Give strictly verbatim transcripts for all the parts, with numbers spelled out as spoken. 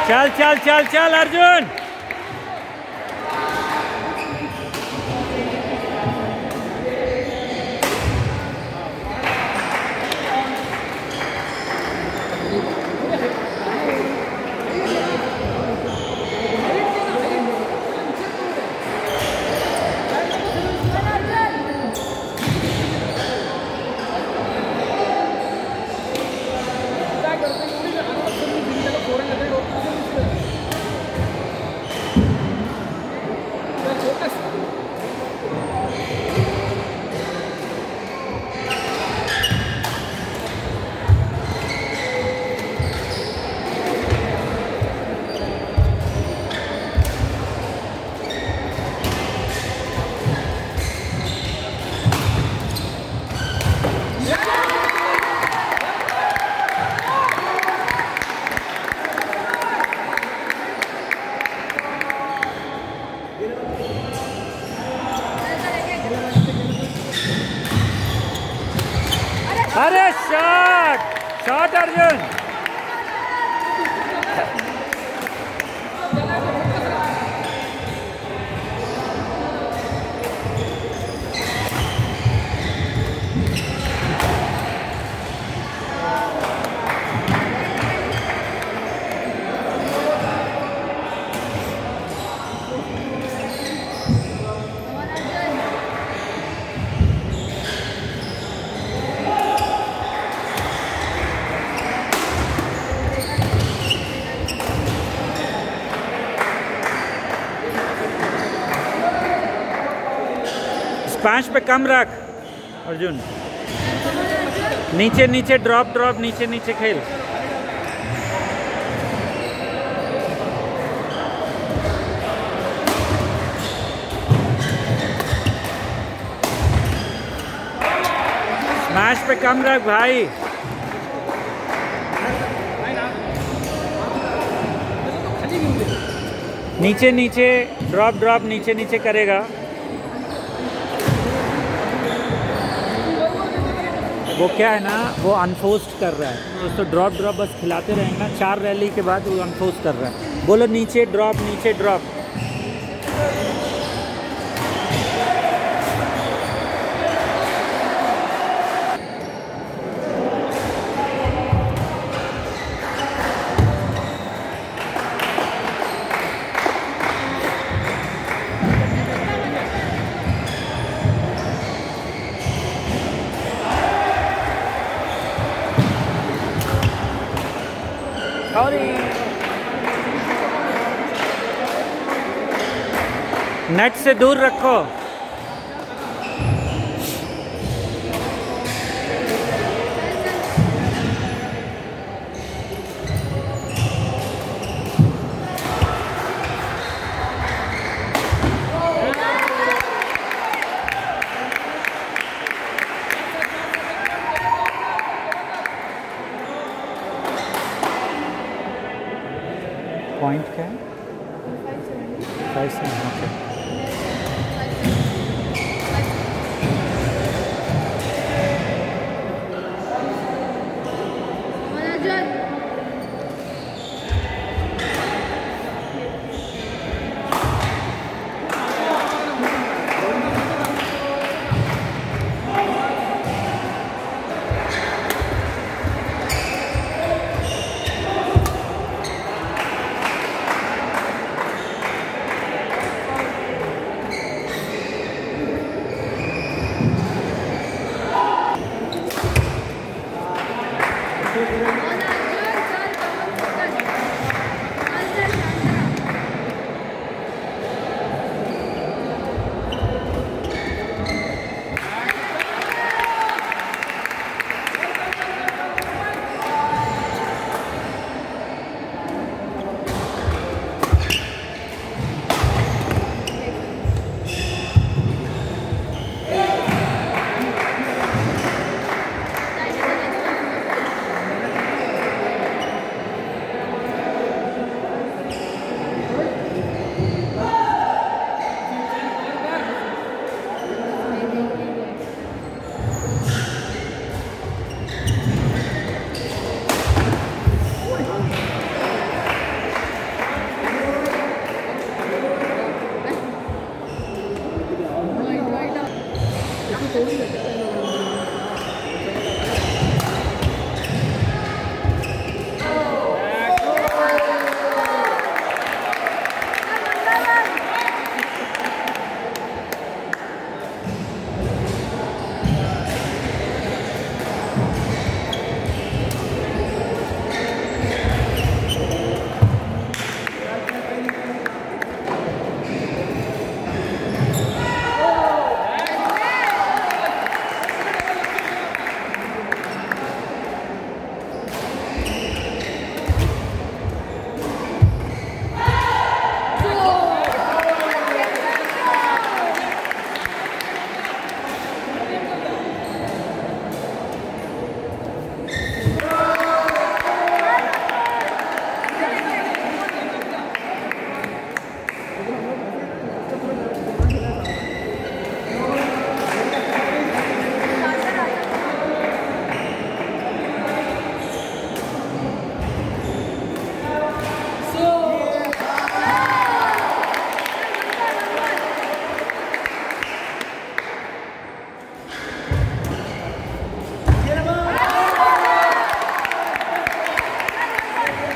चल चल चल चल अर्जुन। अरे शॉट शॉट अर्जुन। पांच पे कम रख अर्जुन। नीचे नीचे ड्रॉप ड्रॉप नीचे नीचे खेल। स्मैश पे कम रख भाई। नीचे नीचे ड्रॉप ड्रॉप नीचे नीचे करेगा। वो क्या है ना, वो अनफोर्स्ड कर रहा है, उसको ड्रॉप ड्रॉप बस खिलाते रहेंगे। चार रैली के बाद वो अनफोर्स कर रहा है। बोलो नीचे ड्रॉप नीचे ड्रॉप। नेट से दूर रखो। पॉइंट क्या है? Five seven. ओके।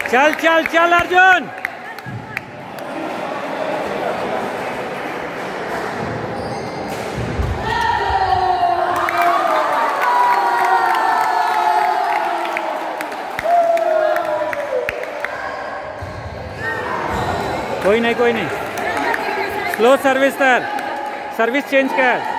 चल चल चल अर्जुन। कोई नहीं कोई नहीं, slow service sir, service change कर।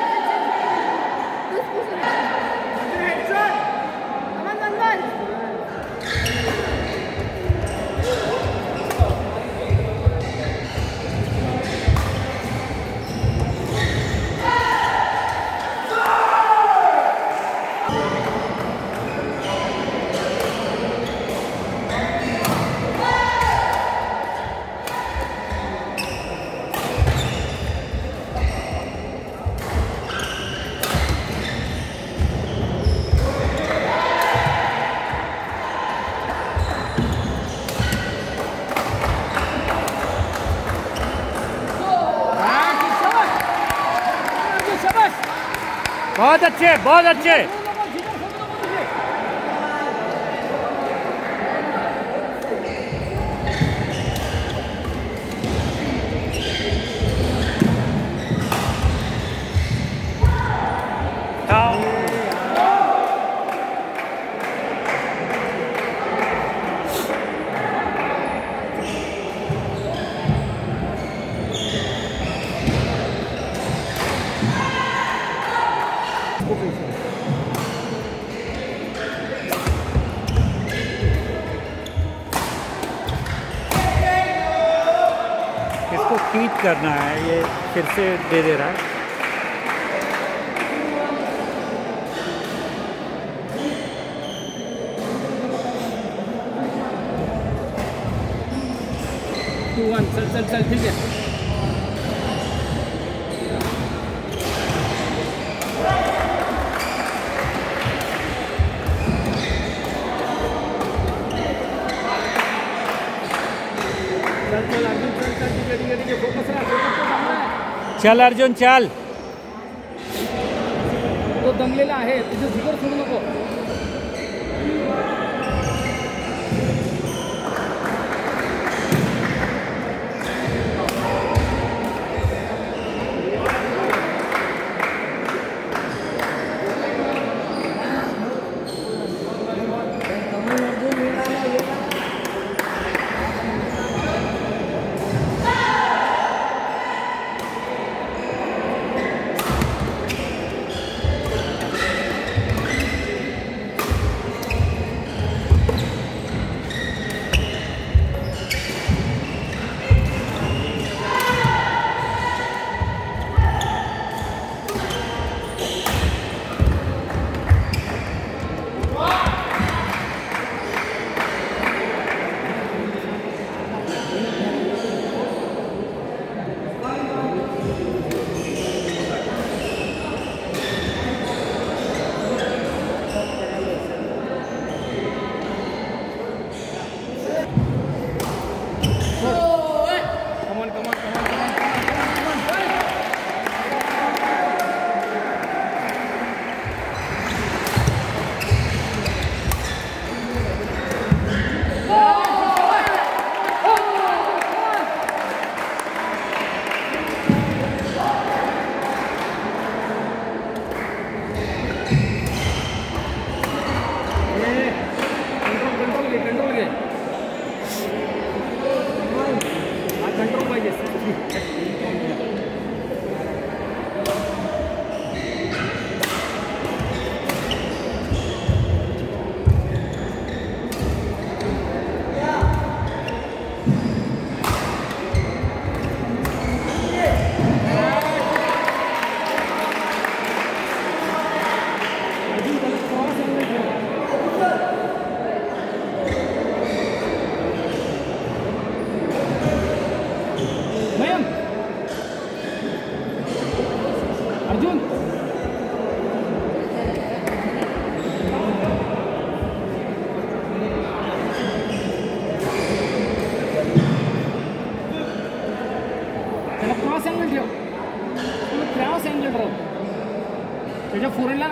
बहुत अच्छे बहुत अच्छे। इसको कीप करना है, ये फिर से दे दे रहा है। टू वन, चल चल चल ठीक है। चल अर्जुन चल। तो दमलेला आहे, तुझं जिगर सोडू नको।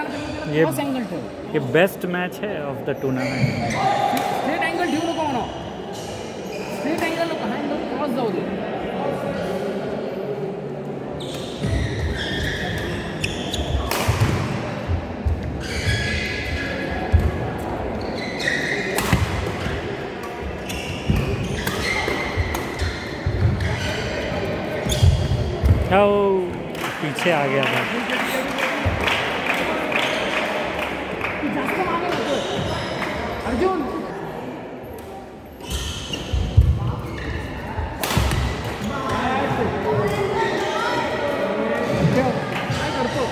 ये ये बेस्ट मैच है of the tournament. Straight angle ठेवू नको म्हणा। आवाज जाऊ दे. ओ, पीछे आ गया था. जास्त मागे जातोय. अर्जुन काय करतो.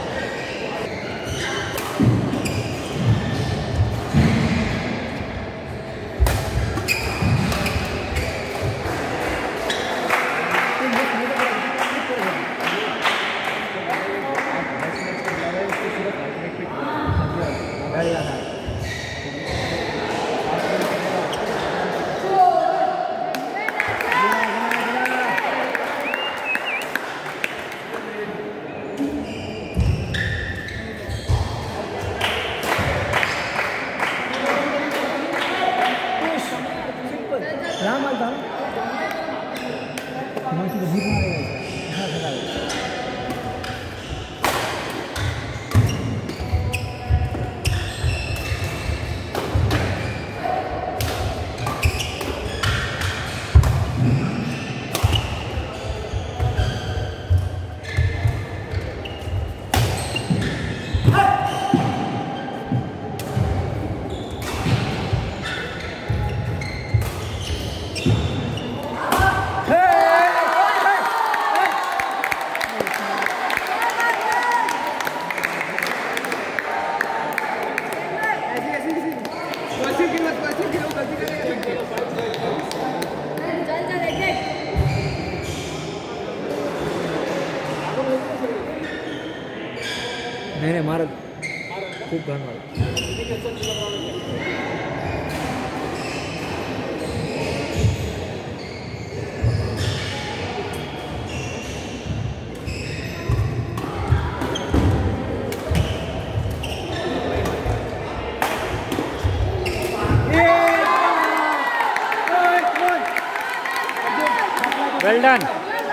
नहीं नहीं मारत खूप घाण मारत. Well done.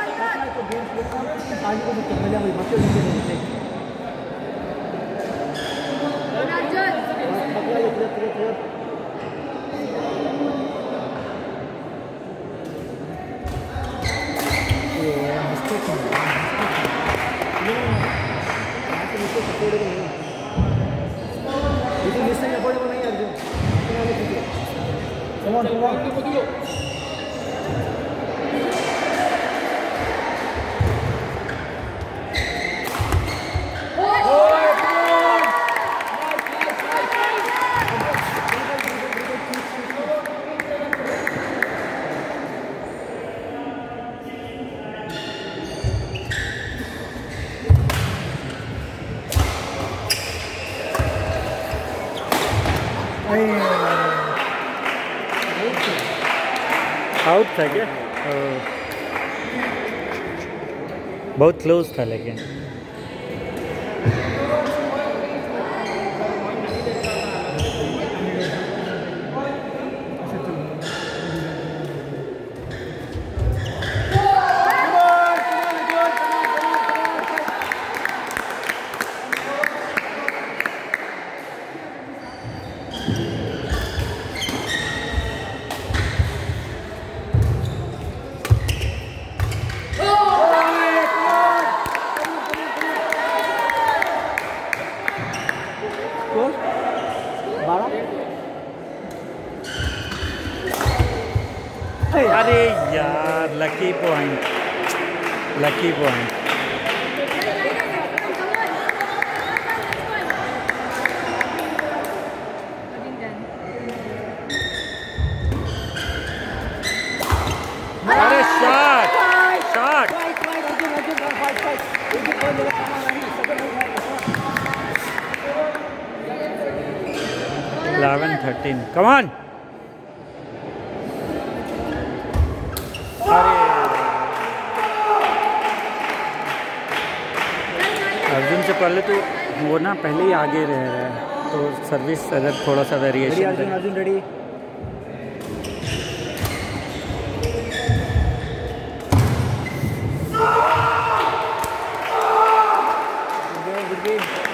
आउट था क्या? बहुत क्लोज था लेकिन. अरे यार लकी पॉइंट, लकी पॉइंट. अरे shot shot. Eleven thirteen. Come on. Arjun से पहले तो वो ना पहले ही आगे रह रहे हैं तो सर्विस अगर थोड़ा सा वेरिएशन. अर्जुन अर्जुन रेडी. अभी